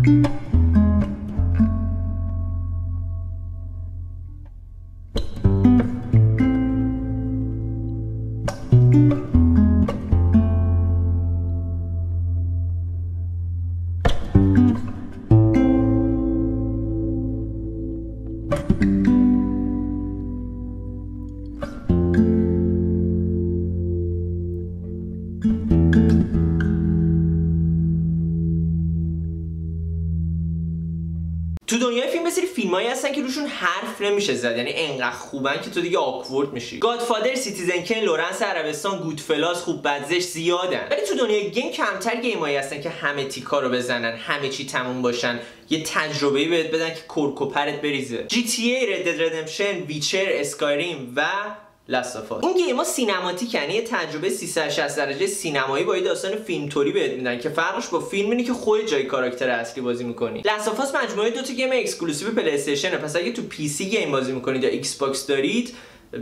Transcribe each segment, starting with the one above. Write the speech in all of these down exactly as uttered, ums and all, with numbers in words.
تو دنیای فیلم بسیاری فیلمایی هستن که روشون حرف نمیشه زد، یعنی انقدر خوبن که تو دیگه آکورد میشی. گادفادر، سیتیزن کین، لورنس عربستان، گودفلاس، خوب بدزش زیادن. ولی تو دنیای گیم کمتر گیمایی هستن که همه تیکا رو بزنن، همه چی تموم باشن، یه تجربه‌ای بهت بدن که کرکوپرت بریزه. جی تی ای، رد دد ردمپشن، ویچر، اسکایریم و لاست آف آس. این گیم‌ها سینماتیک، یعنی یه تجربه سیصد و شصت درجه سینمایی با یه داستان فیلم‌طوری بهت میدن که فرقش با فیلم اینه که خودت جای کاراکتر اصلی بازی می‌کنی. لاست آف آس مجموعه دو تا گیم اکسکلوسیو پلی استیشنه، پس اگه تو پی سی گیم بازی می‌کنید یا ایکس باکس دارید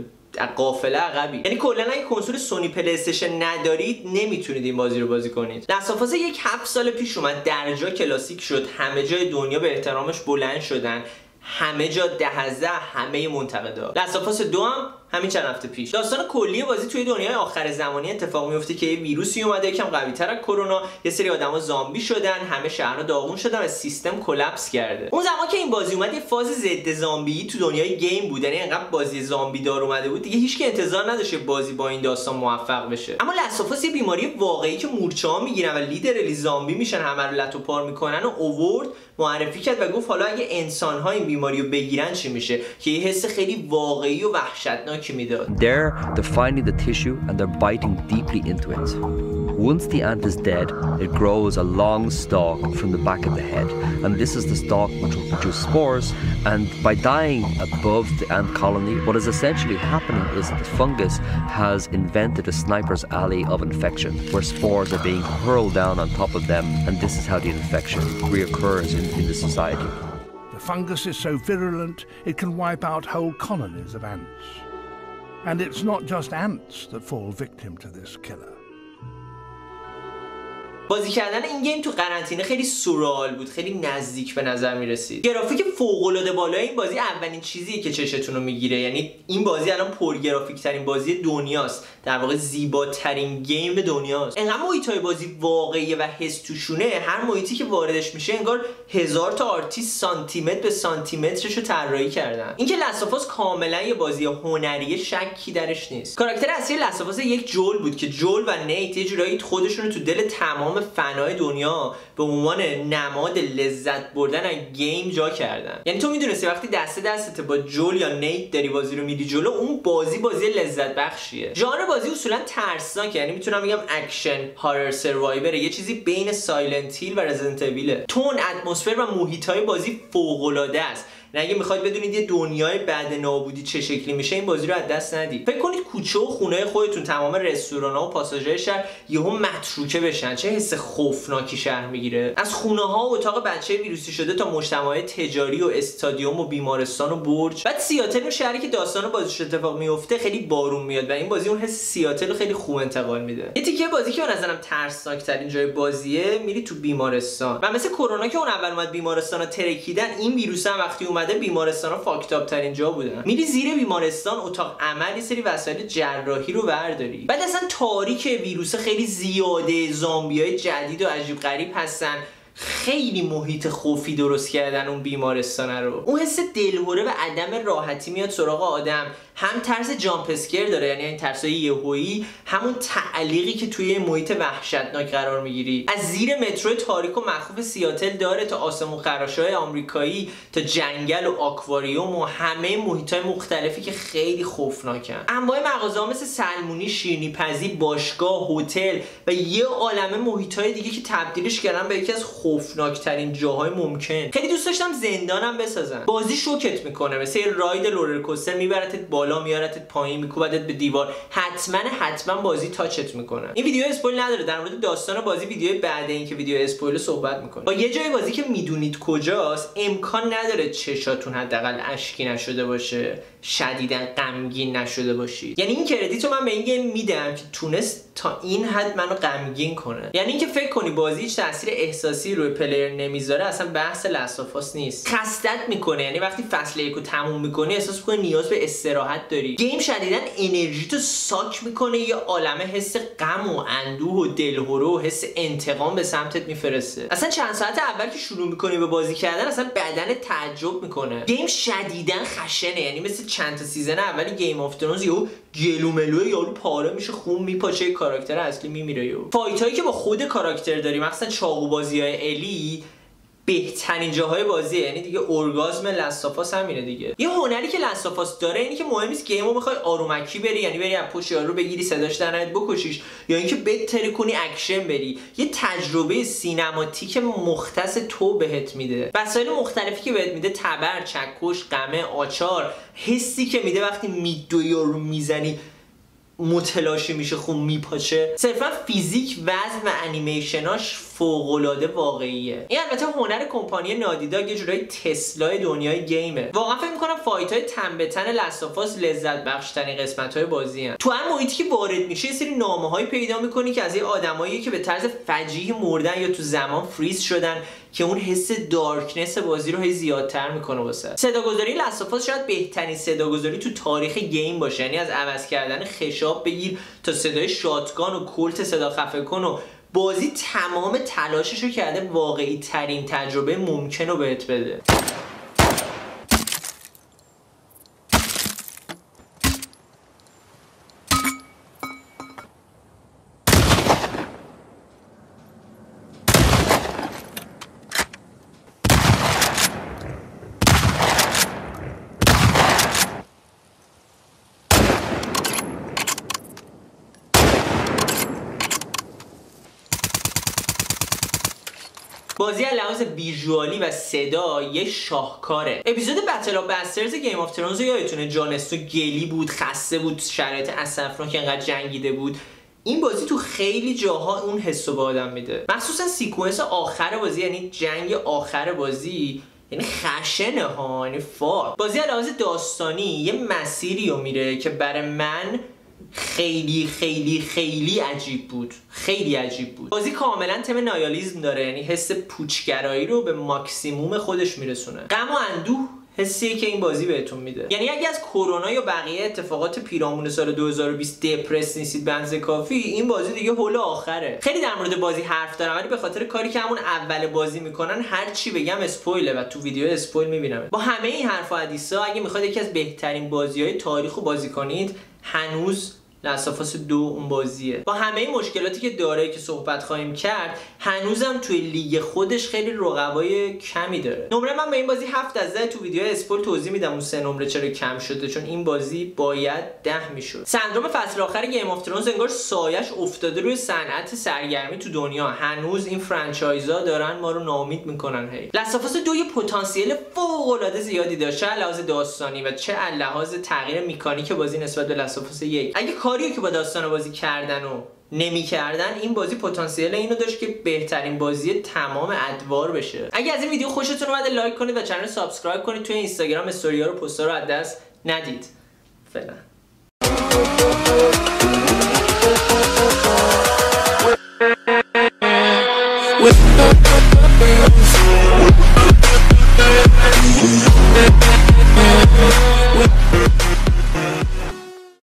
قافله عقبی. یعنی کلا اگه کنسول سونی پلی استیشن ندارید نمیتونید این بازی رو بازی کنید. لاست آف آس یک هفت سال پیش اومد، درجا کلاسیک شد، همه جای دنیا به احترامش بلند شدن، همه جا ده از ده همه منتقدا. لاست آف آس دو هم همین چند هفته پیش. داستان کلی بازی توی دنیای آخر زمانی اتفاق میفته که یه ویروسی اومده یکم قوی‌تر از کرونا، یه سری آدما زامبی شدن، همه شهرها داغون شدن و سیستم کلاپس کرده. اون زمان که این بازی اومد یه فاز ضد زامبی تو دنیای گیم بود، یعنی انقدر بازی زامبی دار اومده بود دیگه هیچ کی انتظار نداشت بازی با این داستان موفق بشه. اما لاست آف آس یه بیماری واقعی که مورچه‌ها میگیرن و لیدرلی زامبی میشن، همه رو لتو پار میکنن و اوورد معرفی کرد و گفت حالا اگه انسان‌ها این بیماری رو بگیرن چی میشه، که یه حس خیلی واقعی و وحشتناک میداد. There, they're finding the tissue and they're biting deeply into it. Once the ant is dead, it grows a long stalk from the back of the head, and this is the stalk which will produce spores. And by dying above the ant colony, what is essentially happening is that the fungus has invented a sniper's alley of infection, where spores are being hurled down on top of them, and this is how the infection reoccurs in, in the society. The fungus is so virulent, it can wipe out whole colonies of ants. And it's not just ants that fall victim to this killer. بازی کردن این گیم تو قرنطینه خیلی سورئال بود، خیلی نزدیک به نظر میرسید. گرافیک فوق العاده بالای این بازی اولین چیزیه که چشتون رو میگیره، یعنی این بازی الان پر گرافیک ترین بازی دنیاست، در واقع زیباترین گیم دنیاست. انقدر محیطای بازی واقعیه و حس توشونه، هر محیطی که واردش میشه انگار هزار تا آرتیست سانتی متر به سانتی مترش رو طراحی کردن. اینکه لاست آف آس کاملا یه بازی هنری شکی درش نیست. کاراکتر اصلی لاست آف آس یک جول بود که جول و نیت یه جورایی خودشون رو تو دل تمام فنای دنیا به عنوان نماد لذت بردن از گیم جا کردن. یعنی تو میدونستی وقتی دست دستت با جول یا نیت داری بازی رو میدی جلو، اون بازی بازی لذت بخشیه. ژانر بازی اصولا ترسناکه، یعنی میتونم بگم اکشن هارر سروایور، یه چیزی بین سایلنت هیل و رزیدنت اویل. تون، اتمسفر و محیطای بازی فوق العاده است. نه اگه میخواید بدونید یه دنیای بعد نابودی چه شکلی میشه این بازی رو از دست ندید. فکر کنید کوچه و خونه خودتون، تمام رستوران‌ها و پاساژهای شهر یهو متروکه بشن، چه حس خوفناکی شهر میگیره. از خونه‌ها و اتاق بچه ویروسی شده تا مجتمعات تجاری و استادیوم و بیمارستان و برج. بعد سیاتل، شهری که داستان بازیش اتفاق میفته، خیلی بارون میاد و این بازی اون حس سیاتل رو خیلی خوب انتقال میده. یه تیکه بازی که به نظرم ترسناک‌ترین جای بازیه، میری تو بیمارستان و مثل کرونا که اون اول اومد بیمارستانا ترکیدن، این ویروس هم وقتی اومده بیمارستان ها فاکتاب ترین جا بودن. میری زیر بیمارستان اتاق عمل یه سری وسایل جراحی رو برداری، بعد اصلا تاریک ویروس خیلی زیاده، زامبیای جدید و عجیب غریب هستن، خیلی محیط خوفی درست کردن اون بیمارستان رو. اون حس دلهوره و عدم راحتی میاد سراغ آدم، هم ترس جامپ اسکر داره، یعنی این ترسای یهویی، همون تعلیقی که توی محیط وحشتناک قرار میگیری. از زیر مترو تاریک و مخوف سیاتل داره تا آسمون خراشای آمریکایی، تا جنگل و آکواریوم و همه محیطای مختلفی که خیلی خوفناکن. انواع مغازه‌ها مثل سلمونی، شیرینی پزی، باشگاه، هتل و یه عالمه محیطای دیگه که تبدیلش کردن به یکی از خوفناکترین جاهای ممکن. خیلی دوست داشتم زندانم بسازن. بازی شوکت میکنه، مثل یه راید رولرکوستر، میبرتت بالا میارتت پایین، میکوبتت به دیوار. حتما حتما بازی تاچت میکنه. این ویدیو اسپویل نداره، در مورد داستان بازی ویدیو بعد اینکه ویدیو اسپویل صحبت میکنه. با یه جای بازی که میدونید کجاست، امکان نداره چشاتون حداقل اشکی نشده باشه، شدیداً غمگین نشده باشید. یعنی این کردیتو من به این گیم میدم که تونست تا این حد منو غمگین کنه. یعنی اینکه فکر کنی بازی هیچ تاثیر احساسی روی پلیر نمیذاره اصلا بحث لاست آف اس نیست. خستت میکنه، یعنی وقتی فصل یکو تموم میکنی احساس میکنی نیاز به استراحت داری. گیم شدیداً انرژی تو ساک میکنه، یه عالمه حس غم و اندوه و دلهره و حس انتقام به سمتت میفرسته. اصلا چند ساعت اول که شروع میکنی به بازی کردن اصلا بدن تعجب میکنه. گیم شدیداً خشنه، یعنی مثل چند تا سیزن اولی گیم آف ترونز یهو گلوملو یارو پاره میشه، خون میپاچه، کاراکتر اصلی میمیره. یو فایت هایی که با خود کاراکتر داری، مثلا چاقو بازی های الی، بهترین جاهای بازیه. یعنی دیگه اورگازم لاست آف اس همینه دیگه. یه هنری که لاست آف اس داره اینی که مهم نیست گیمو بخوای آرومکی بری، یعنی بری از پشت یارو بگیری صداش در نیاد بکشیش، یا اینکه بتری کنی اکشن بری. یه تجربه سینماتیک مختص تو بهت میده. وسایل مختلفی که بهت میده، تبر، چکش، قمه، آچار، حسی که میده وقتی میدوی یارو میزنی متلاشی میشه، خون میپاچه. صرفا فیزیک، وزن و انیمیشناش فوق‌العاده واقعیه. این البته هنر کمپانی نادی داگ یه جورایی تسلای دنیای گیمه. واقعا فکر میکنم فایت های تن به تن لاست آف اس لذت بخش ترین قسمت های بازی هن. تو هر محیطی که وارد میشه یه سری نامه هایی پیدا میکنی که از یه آدمایی که به طرز فجیع مردن یا تو زمان فریز شدن که اون حس دارکنس بازی رو هی زیادتر میکنه واسه. صداگذاری لاست آف اس شاید بهترین صداگذاری تو تاریخ گیم باشه، یعنی از عوض کردن خشاب بگیر تا صدای شاتگان و کلت صدا خفه کن و بازی تمام تلاشش رو کرده واقعی ترین تجربه ممکن رو بهت بده. بازی از لحاظ ویژوالی و صدا یه شاهکاره. اپیزود بتل آف بسترز گیم آف ترونز یادتونه جان اسنو گلی بود، خسته بود، شرایط اسفناک انقدر جنگیده بود. این بازی تو خیلی جاها اون حسو به آدم میده، مخصوصا سیکونس آخر بازی، یعنی جنگ آخر بازی، یعنی خشنه ها، یعنی فار. بازی از لحاظ داستانی یه مسیری رو میره که برای من خیلی خیلی خیلی عجیب بود. خیلی عجیب بود. بازی کاملا تم نایالیسم داره، یعنی حس پوچگرایی رو به ماکسیموم خودش میرسونه. غم و اندوه حسیه که این بازی بهتون میده. یعنی اگه از کرونا یا بقیه اتفاقات پیرامون سال دو هزار و بیست دپرس نیستید به اندازه کافی، این بازی دیگه هول آخره. خیلی در مورد بازی حرف دارم ولی به خاطر کاری که همون اول بازی میکنن هر چی بگم اسپویله و تو ویدیو اسپویل میبینم. با همه این حرفا حدیثا اگه میخواید یکی از بهترین بازی‌های تاریخ رو بازی کنید، هنوز لاست آف اس دو اون بازیه. با همه این مشکلاتی که داره که صحبت خواهیم کرد، هنوزم توی لیگ خودش خیلی رقبای کمی داره. نمره من به این بازی هفت از ده تو ویدیو اسپول توضیح میدم اون سه نمره چرا کم شده، چون این بازی باید ده میشد. سندروم فصل آخر گیم آف ترونز انگار سایش افتاده روی صنعت سرگرمی تو دنیا. هنوز این فرانچایزا دارن ما رو ناامید میکنن. هی لاست آف اس دو یه پتانسیل فوق العاده زیادی داشت، چه لحاظ داستانی و چه لحاظ تغییر مکانیک بازی نسبت به لاست آف اس یک. اگه کاریو که با داستان بازی کردن و نمی کردن، این بازی پتانسیل اینو داشت که بهترین بازی تمام ادوار بشه. اگه از این ویدیو خوشتون اومده لایک کنید و کانال سابسکرایب کنید. توی اینستاگرام استوری‌ها رو پست‌ها رو از دست ندید. فعلا